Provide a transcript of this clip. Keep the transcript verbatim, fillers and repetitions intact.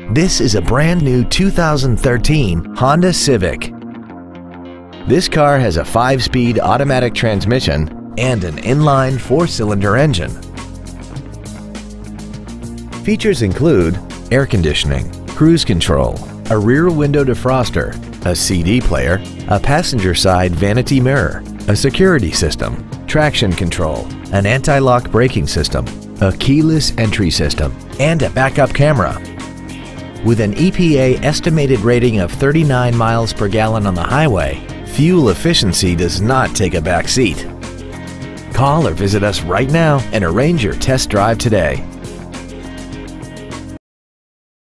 This is a brand new two thousand thirteen Honda Civic. This car has a five-speed automatic transmission and an inline four-cylinder engine. Features include air conditioning, cruise control, a rear window defroster, a C D player, a passenger side vanity mirror, a security system, traction control, an anti-lock braking system, a keyless entry system, and a backup camera. With an E P A estimated rating of thirty-nine miles per gallon on the highway, fuel efficiency does not take a back seat. Call or visit us right now and arrange your test drive today.